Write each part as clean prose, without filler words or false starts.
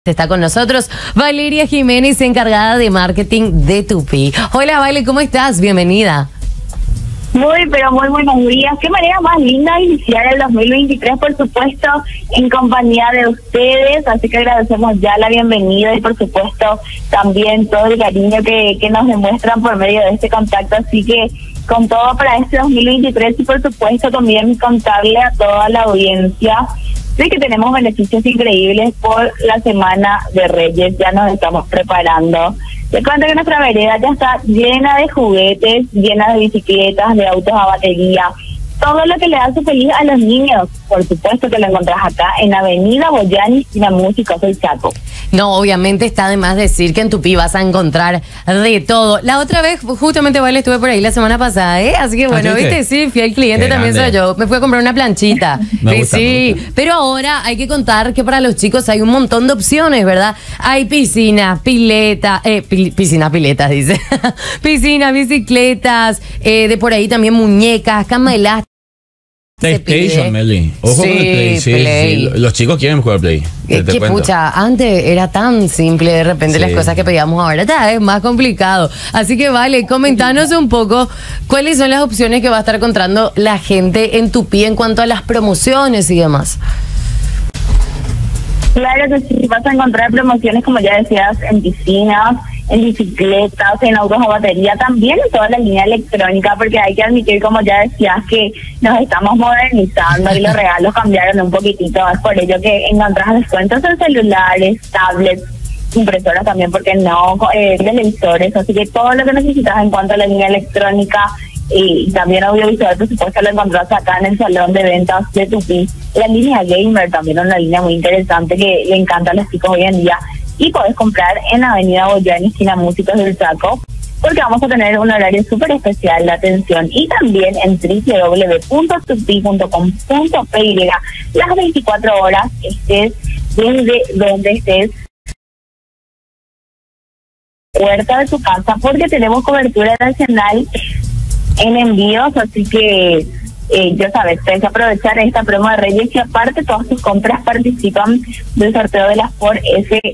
Está con nosotros Valeria Jiménez, encargada de marketing de Tupi. Hola, Vale, ¿cómo estás? Bienvenida. Pero muy buenos días. Qué manera más linda de iniciar el 2023, por supuesto, en compañía de ustedes. Así que agradecemos ya la bienvenida y, por supuesto, también todo el cariño que nos demuestran por medio de este contacto. Así que con todo para este 2023 y, por supuesto, también contarle a toda la audiencia de que tenemos beneficios increíbles por la Semana de Reyes. Ya nos estamos preparando. Te cuento que nuestra vereda ya está llena de juguetes, llena de bicicletas, de autos a batería. Todo lo que le hace feliz a los niños, por supuesto que lo encontrás acá en Avenida Boyani, la música del Chaco. No, obviamente está de más decir que en Tupi vas a encontrar de todo. La otra vez, justamente, Vale, estuve por ahí la semana pasada, ¿eh? Así que bueno, ¿viste? Sí, fiel cliente también soy yo. Me fui a comprar una planchita. Me gusta. Pero ahora hay que contar que para los chicos hay un montón de opciones, ¿verdad? Hay piscinas, piletas, piletas, dice. Piscinas, bicicletas, de por ahí también muñecas, cama elástica. PlayStation, Meli. Ojo con el Play. Sí. Los chicos quieren jugar Play. Que pucha, antes era tan simple de repente las cosas que pedíamos ahora, ya es más complicado. Así que Vale, comentanos un poco cuáles son las opciones que va a estar encontrando la gente en Tupi en cuanto a las promociones y demás. Claro que sí, vas a encontrar promociones, como ya decías, en piscinas, en bicicletas, en autos a batería, también en toda la línea electrónica, porque hay que admitir, como ya decías, que nos estamos modernizando y los regalos cambiaron un poquitito. Es por ello que encontrás descuentos en celulares, tablets, impresoras también, porque no, televisores. Así que todo lo que necesitas en cuanto a la línea electrónica y también audiovisual, por supuesto, lo encontrás acá en el salón de ventas de Tupi. La línea gamer también es una línea muy interesante que le encanta a los chicos hoy en día. Y podés comprar en Avenida Boyani, esquina Músicos del Chaco, porque vamos a tener un horario súper especial de atención. Y también en www.tupi.com.py, las 24 horas, estés desde donde estés, puerta de tu casa, porque tenemos cobertura nacional en envíos. Así que ya sabes, tienes que aprovechar esta promo de Reyes, y aparte todas tus compras participan del sorteo de las Ford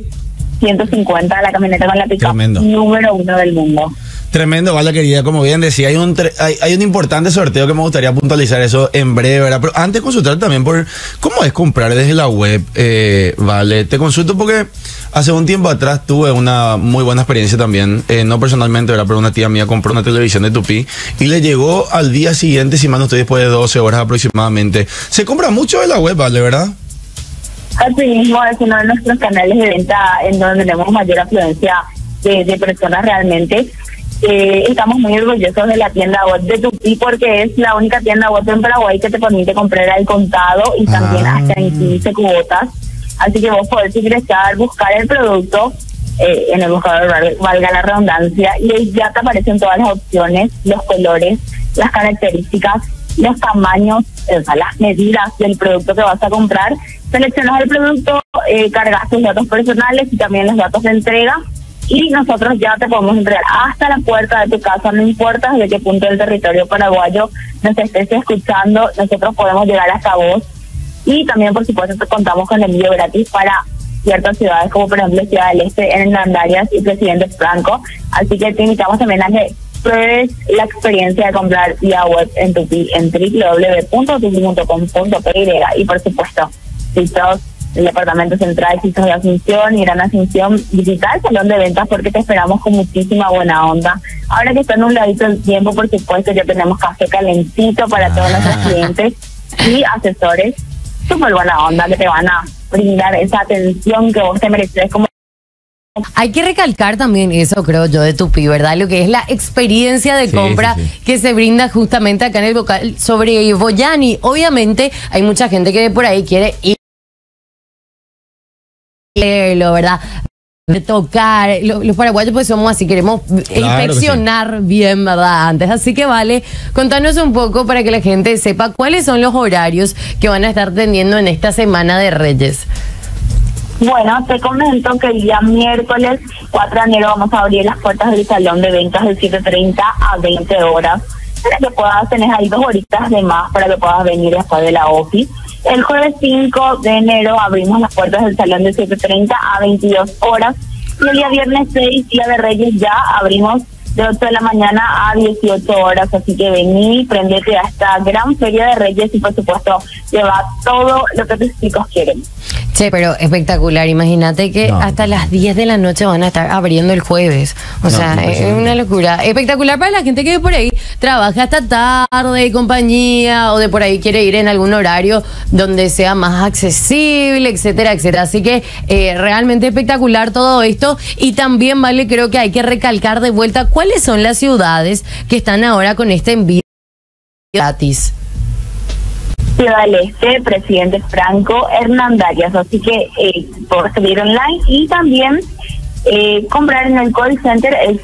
F-150, la camioneta con la pick-up número 1 del mundo. Tremendo, Vale, querida. Como bien decía, hay un importante sorteo que me gustaría puntualizar eso en breve, ¿verdad? Pero antes consultar también por cómo es comprar desde la web, Vale. Te consulto porque hace un tiempo atrás tuve una muy buena experiencia también, no personalmente, ¿verdad? Pero una tía mía compró una televisión de Tupi y le llegó al día siguiente, si mal no estoy, después de 12 horas aproximadamente. Se compra mucho de la web, Vale, ¿verdad? Así mismo, es uno de nuestros canales de venta en donde tenemos mayor afluencia de personas realmente. Estamos muy orgullosos de la tienda web de Tupi, porque es la única tienda web en Paraguay que te permite comprar al contado y también hasta en 15 cuotas. Así que vos podés ingresar, buscar el producto en el buscador, valga la redundancia, y ahí ya te aparecen todas las opciones, los colores, las características, los tamaños, o sea, las medidas del producto que vas a comprar. Seleccionas el producto, cargas tus datos personales y también los datos de entrega, y nosotros ya te podemos entregar hasta la puerta de tu casa. No importa desde qué punto del territorio paraguayo nos estés escuchando, nosotros podemos llegar hasta vos. Y también, por supuesto, contamos con envío gratis para ciertas ciudades, como por ejemplo Ciudad del Este, en Hernandarias y Presidente Franco. Así que te invitamos también a que pruebes la experiencia de comprar vía web en Tupi, en www.tupi.com.py. Y por supuesto, si sos el departamento central, si sos de Asunción y Gran Asunción, visita el salón de ventas, porque te esperamos con muchísima buena onda. Ahora que está en un ladito del tiempo, por supuesto, ya tenemos café calentito para todos nuestros clientes y asesores súper buena onda que te van a brindar esa atención que vos te mereces. Como hay que recalcar también eso, creo yo, de Tupi, ¿verdad? Lo que es la experiencia de compra que se brinda justamente acá en el local sobre Boyani. Obviamente hay mucha gente que por ahí quiere ir a leerlo, ¿verdad? De tocar, los paraguayos pues somos así, queremos inspeccionar bien, ¿verdad? Antes, así que Vale, contanos un poco para que la gente sepa cuáles son los horarios que van a estar teniendo en esta Semana de Reyes. Bueno, te comento que el día miércoles 4 de enero vamos a abrir las puertas del salón de ventas de 7:30 a 20 horas, para que puedas tener ahí 2 horitas de más para que puedas venir después de la OFI. El jueves 5 de enero abrimos las puertas del salón de 7:30 a 22 horas. Y el día viernes 6, Día de Reyes, ya abrimos de 8 de la mañana a 18 horas. Así que vení, prendete a esta gran feria de Reyes y por supuesto lleva todo lo que tus chicos quieren. Che, pero espectacular. Imagínate que hasta las 10 de la noche van a estar abriendo el jueves. O sea, es una locura. Espectacular para la gente que por ahí trabaja hasta tarde y compañía, o de por ahí quiere ir en algún horario donde sea más accesible, etcétera, etcétera. Así que realmente espectacular todo esto. Y también, vale, creo que hay que recalcar de vuelta cuáles son las ciudades que están ahora con este envío gratis. Ciudad del Este, Presidente Franco, Hernandarias, así que por seguir online y también comprar en el call center el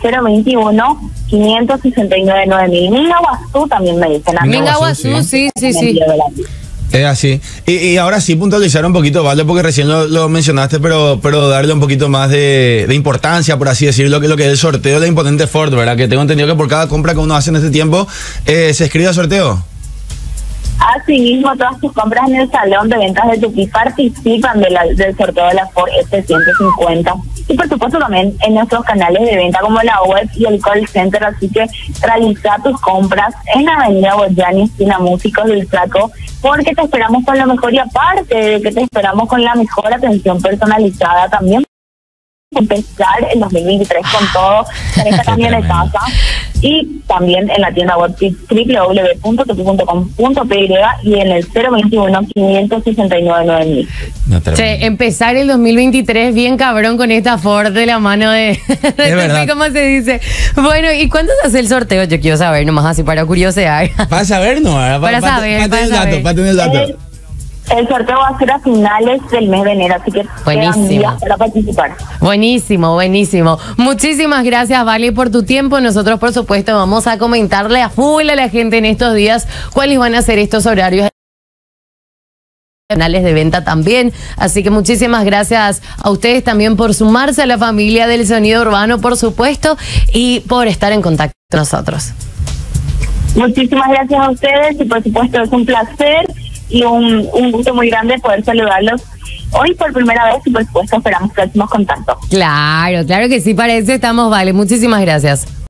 021-569-9000. Mingaguazú también me dicen. Mingaguazú, sí. Es así. Y ahora sí puntualizar un poquito, ¿vale? Porque recién lo mencionaste, pero darle un poquito más de importancia, por así decirlo, que lo que es el sorteo de Imponente Ford, ¿verdad? Que tengo entendido que por cada compra que uno hace en este tiempo, se escribe a sorteo. Asimismo, todas tus compras en el salón de ventas de Tupi participan del sorteo de la Ford F-150. Y por supuesto también en nuestros canales de venta como la web y el call center. Así que realiza tus compras en Avenida Boyani, esquina Músicos del Chaco, porque te esperamos con lo mejor y aparte de que te esperamos con la mejor atención personalizada también. Empezar el 2023 con todo, con esta cambio de casa y también en la tienda web www.tupi.com.py y en el 021-569-9000. Empezar el 2023 bien cabrón con esta Ford de la mano de Tupi, ¿cómo se dice? Bueno, ¿y cuándo se hace el sorteo? Yo quiero saber, nomás así para curiosear. Para saber, ¿no? Para tener el dato. El sorteo va a ser a finales del mes de enero, así que quedan días para participar. Buenísimo. Muchísimas gracias, Vale, por tu tiempo. Nosotros, por supuesto, vamos a comentarle a full a la gente en estos días cuáles van a ser estos horarios canales de venta también. Así que muchísimas gracias a ustedes también por sumarse a la familia del Sonido Urbano, por supuesto, y por estar en contacto con nosotros. Muchísimas gracias a ustedes y por supuesto es un placer y un gusto muy grande poder saludarlos hoy por primera vez y por supuesto esperamos próximos contactos. Claro que sí, para eso estamos, Vale. Muchísimas gracias.